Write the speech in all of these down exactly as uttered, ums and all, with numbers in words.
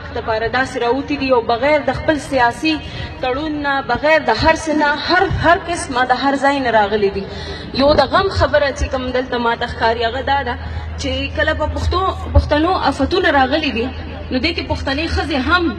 حق دپاره داسې راوتي دي او بغیر د خپل سیاسي تړون نه بغیر د هر څه نه هر هر قسمه د هر ځای نه راغلي دي. یو د غم خبره چې کوم دلته ماته ښکاري هغه دا ده چې کله په پښتو پښتنو آفتونه راغلي دي نو دې کې پښتنې ښځې هم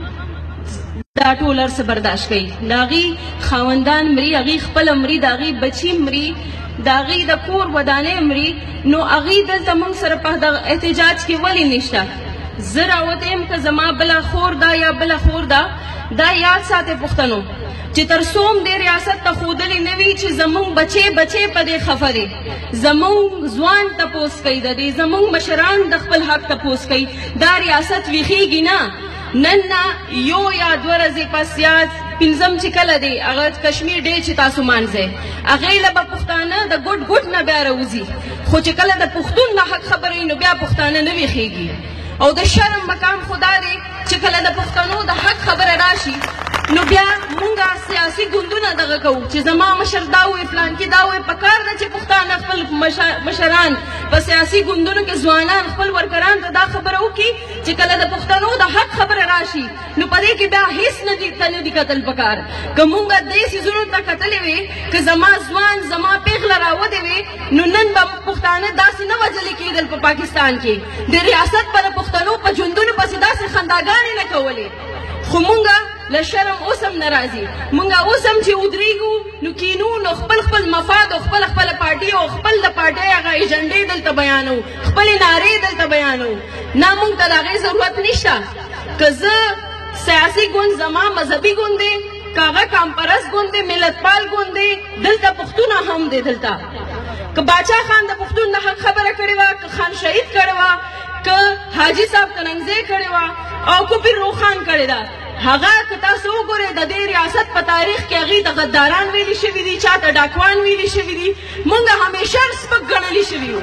دا ټول هر څه برداشت کوي. د هغې خاوندان مري، هغې خپله مري، د هغې بچي مري، د هغې د کور ودانۍ مري، نو هغې دلته موږ سره په دغه احتجاج کې ولې نشته؟ زه راوتی یم که زما بله خور ده یا بله خور ده، دا یاد ساتئ پښتنو چې تر څو هم دې ریاست ته ښودلې نه وي چې زموږ بچې بچې په دې خفه دي، زموږ ځوان تپوس کوي د دې، زموږ مشران د خپل حق تپوس کوي، دا ریاست ویښېږي نه. نن نه یو یا دوه ورځې پس یا پنځم چې کله دی هغه کشمیر ډې چې تاسو مانځئ هغې له به پښتانه د ګوټ ګوټ نه بیا راوځي، خو چې کله د پښتون د حق خبره وي نو بیا پښتانه نه ویښېږي. او د شرم مقام خو دا دی چې کله د پښتنو د حق خبره راشي نو بیا مونږه سیاسي ګوندونه دغه کوو چې زما مشر دا وایي فلانکي دا وایي. پکار ده چې پښتانه خپل مشران په سیاسي ګوندونو کې ځوانان خپل ورکران ته دا خبره وکړي چې کله د پښتنو د حق خبره راشي نو په دې کې بیا هېڅ نه دي ته نه دي کتل پکار. که مونږ دې څیزونو ته کتلې وې که زما ځوان زما پیغله راودې وې نو نن به پښتانه داسې نه وژلې کېدل په پاکستان کې، د ریاست به د پښتنو په ژوندونو پسې داسې خنداګانې نه کولې. خو مونږه له شرم اوس هم نه راځي، مونږه اوس هم چې ودرېږو نو کینو نو خپل خپل مفاد او خپله خپله پارټي او خپل د پارټۍ هغه ایجنډې دلته بیانو، خپلې نارې دلته بیانو. نه مونږ ته د هغې ضرورت نشته. که زه سیاسي ګوند زما مذهبي ګوند دی، که هغه کامپرست ګوند دی، ملتپال ګوند دی، دلته پښتونه هم دی. دلته که باچا خان د پښتون د حق خبره کړې وه، که خان شهید کړې وه، که حاجي صاحب کننګزی کړې وه او که پیر روخان کړې ده، هغه که تاسو وګورئ د دې ریاست په تاریخ کې هغې ته غداران ویلي شوي دي، چا ته ډاکوان ویلي شوي دي. مونږ همیشه سپک ګڼلي شوي یو.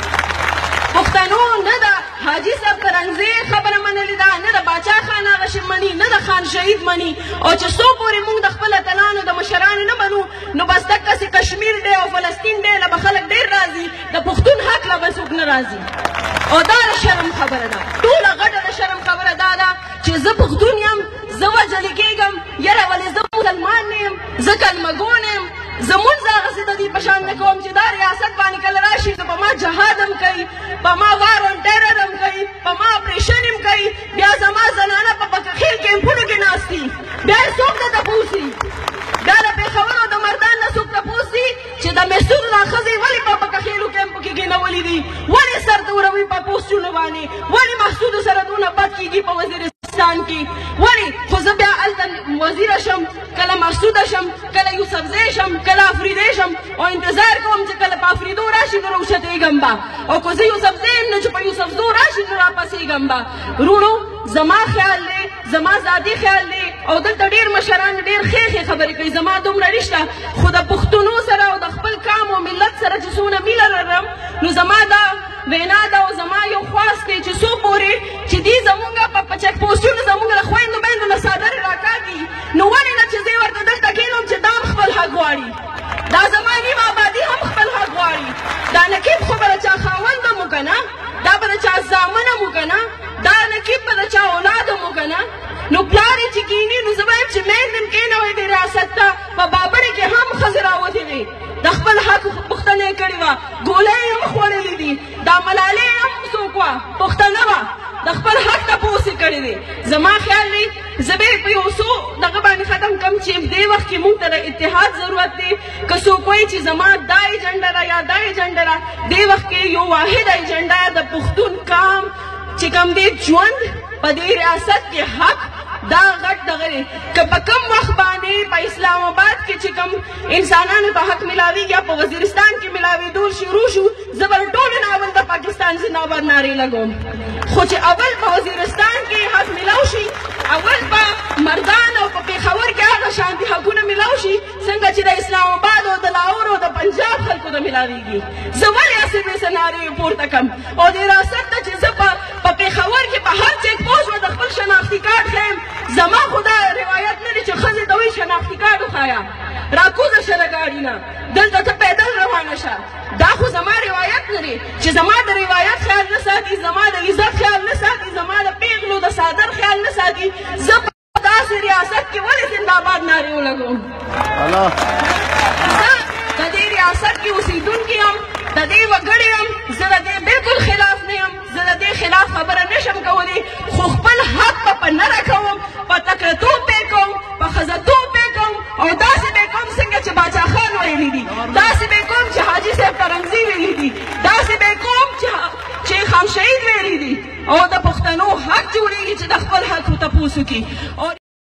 پښتنو نه د حاجي صاحب کرنګزی خبره منلې ده، نه د باچا خان هغه شی مني، نه د خان شهید مني. او چې څو پورې مونږ د خپل اتلانو د مشرانو نه منو نو بس دقسې کشمیر دی او فلسطین دی له به خلک ډېر راځي، د پښتون حق له به څوک نه راځي. او دا د شرم خبره ده، ټوله غټه د شرم خبره دا ده چې زه پښتون یم، زه وژلې کېږم، یاره ولې زه مسلمان نه یم، زه کلمګون یم، زه مونځ هغسې د دې په شان نه کوم چې دا ریاست باندې کله راشي نو په ما جهاد هم کوي، په ما وار اون ټیرر هم کوي، په ما اپریشن هم کوي، بیا زما زنانه په پکخیل کیمپونو کې ناست دي، بیا یې څوک نه تپوس دي. بیا د پېښور او د مردان نه څوک تپوس دي چې د محسود دا ښځې ولې په پکخیلو کیمپو کې کېنولي دي، ولې سر توروي په پوسټونو باندې، ولې محسودو سره دونه بد کېږي په وزیرستان کې، ولې؟ خو زه بیا هلته وزیره شم، کله محسوده شم، کله یوسفزی شم، کله افریدی شم او انتظار کوم چې کله په افریدو راشي نو راوشتېږم به، او که زه یوسفزی یم نو چې په یوسفزو راشي نو راپسېږم به. وروڼو زما خیال دی، زما ذاتي خیال دی، او دلته ډېر مشران ډېر ښې ښې خبرې کوي، زما دومره نشته، خو د پښتنو سره او د خپل قام او ملت سره چې څومره مینه لرم نو زما دا وینا ده او زما یو خواست دی چې څو پورې چې دې زمونږ په چک پوسټونو زمونږ له خویندو میندو نه څادرې راکاږي نو ولې نه چې زه یې ورته دلته کښېنوم چې دا هم خپل حق غواړي، دا زما نیم آبادي هم خپل حق غواړي. دا نقیب خو به د چا خاوند هم و که نه، دا به د چا زامن هم و که نه، دا نقیب به د چا اولاد هم و که نه. نو پلار یې چې کښېني نو زه به یم چې میندې هم کښېنوئ دې ریاست ته. په بابرې کې هم ښځې راوتې وې، د خپل حق پوښتنه یې کړې وه، ګولۍ یې هم خوړلې دي، دا ملالۍ هم څوک وه پښتنه وه، د خپل حق تپوس یې کړی دی. زما خیال دی زه به یې په یو څو دغه باندې ختم کړم چې دې وخت کې مونږ ته د اتحاد ضرورت دی. که څوک وایي چې زما دا ایجنډه ده یا دا ایجنډه ده، دې وخت کې یو واحد ایجنډه د پښتون قام چې کوم دی ژوند په دې ریاست کې حق دا غټ دغه دی. که په کوم وخت باندې په اسلام آباد کې چې کوم انسانانو ته حق ملاویږي یا په وزیرستان کې ملاوېدو شروع شو، زه به ټولو نه اول د پاکستان زنده‌باد نارې لګوم. خو چې اول په وزیرستان کې حق ملاو شي، اول په مردان او په پېښور کې هغه شانتي حقونه ملاو شي څنګه چې د اسلام آباد او د لاهور او د پنجاب خلکو ته ملاویږي، زه ولې هسې بېسه نارې پورته کړم؟ او د ریاست ته چې زه په پېښور کې په هر چیک پوسټ به د خپل شناختي کارت ښیم، زما خو دا روایت نه دی چې ښځې ته وایي شناختي کارت وښایه، راکوزه شه له ګاډي نه، دلته ته پیدل روانه شه. دا خو زما روایت نه دی چې زما د روایت خیال نه ساتي، زما د عزت خیال نه ساتي، زما د پېغلو یو د څادر خیال نه ساتي زه په داسې ریاست کې ولې زنده‌باد نارې ولګوم زه د دې ریاست کې اوسېدونکي یم د دې وګړي یم زه د دې بالکل خلاف نه یم زه د دې خلاف خبره نشم کولی خو خپل حق به په نره کوم په تکړهتوب به یې کوم په ښځتوب به یې کوم او داسې به یې کوم څنګه چې باچا خان ویلي دي داسې به یې کوم چې حاجي صاحب ترنګزي ویلي دي داسې به یې کوم چې شیخ خام شهید ویلي دي او د پښتنو حق جوړېږي چې د خپل حق تپوس وکړي